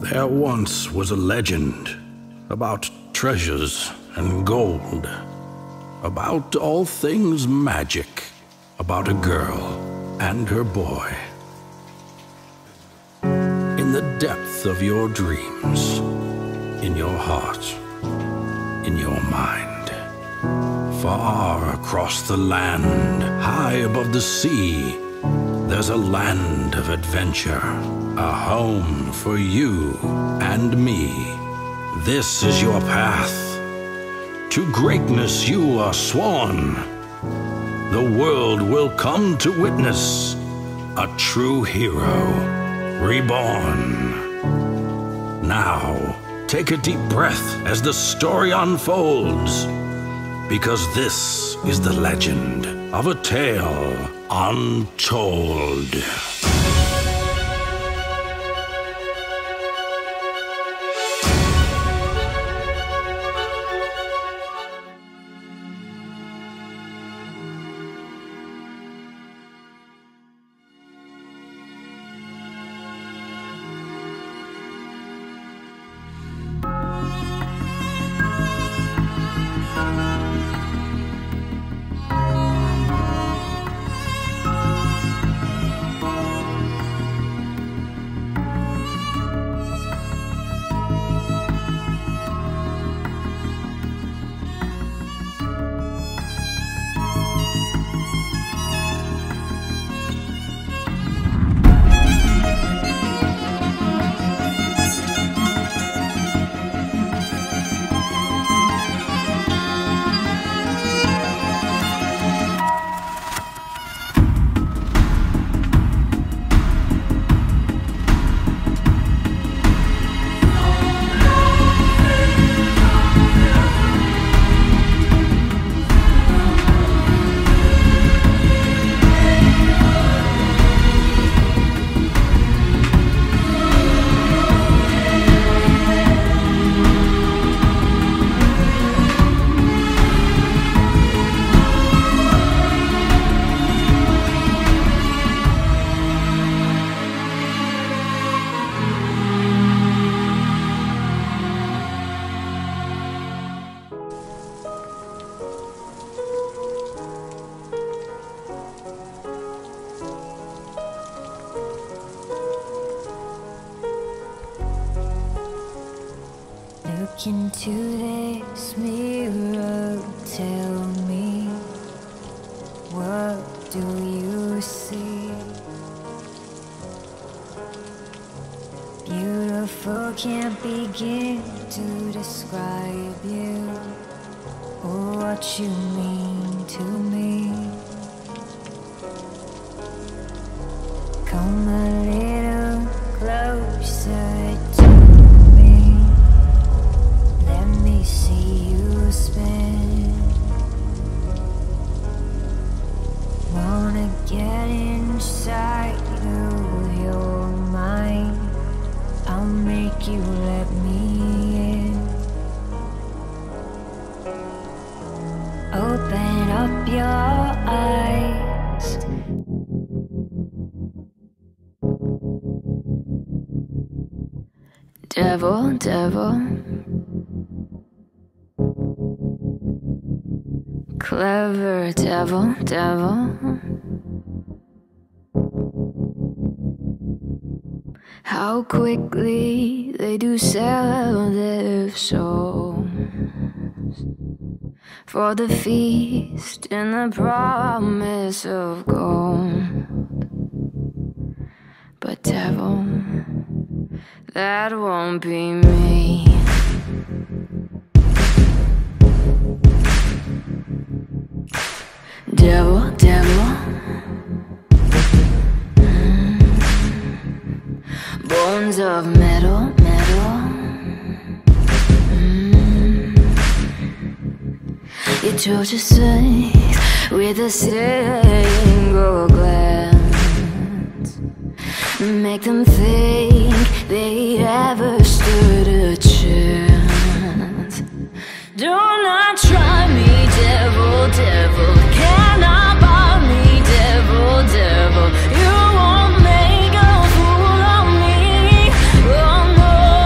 There once was a legend about treasures and gold, about all things magic, about a girl and her boy. In the depth of your dreams, in your heart, in your mind, far across the land, high above the sea, there's a land of adventure, a home for you and me. This is your path. To greatness you are sworn. The world will come to witness a true hero reborn. Now, take a deep breath as the story unfolds, because this is the legend of a tale untold. Look into this mirror, tell me, what do you see? Beautiful, can't begin to describe you or what you mean to me. Come a little closer to me. Let me see you spin. Wanna get inside of your mind. I'll make you let me in. Open up your eyes. Devil, devil, clever devil, devil. How quickly they do sell their souls for the feast and the promise of gold. But devil, that won't be me. Devil, devil, bones of metal, metal. You told your sight with a single glance. Make them think they ever stood a chance. Do not try me, devil, devil. Cannot buy me, devil, devil. You won't make a fool of me. Oh no.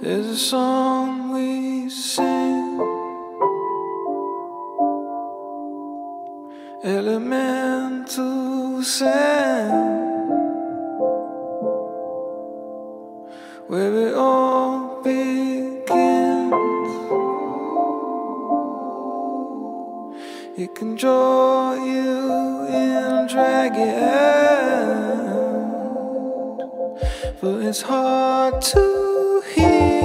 There's a song we sing, elemental sound, where it all begins. It can draw you in, drag you out, but it's hard to hear.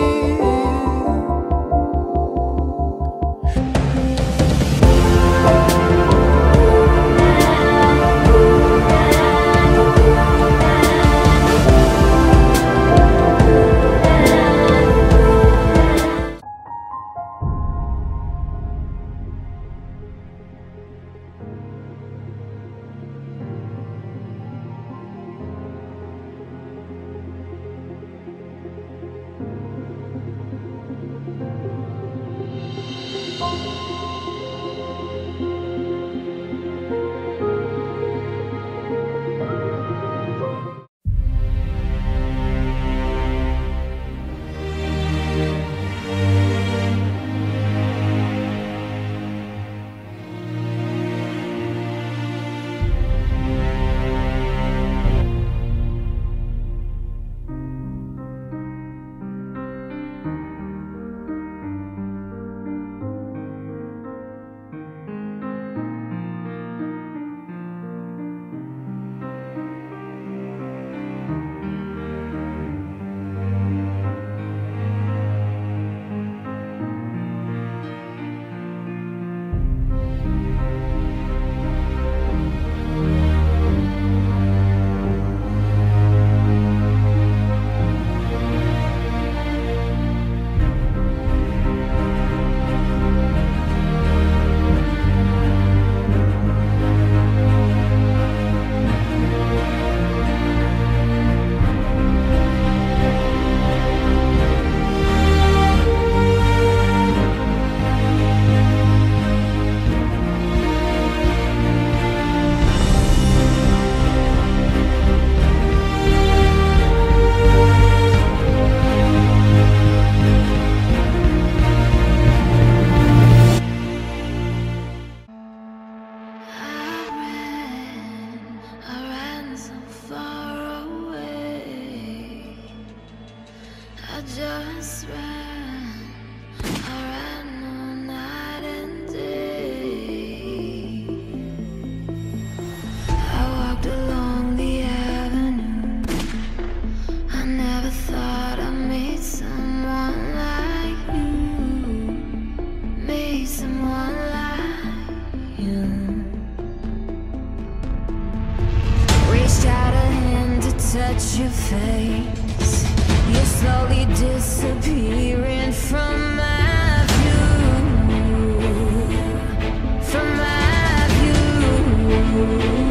Just ran, I ran all night and day. I walked along the avenue. I never thought I'd meet someone like you. Meet someone like you. Reached out a hand to touch your face. You're slowly disappearing from my view, from my view.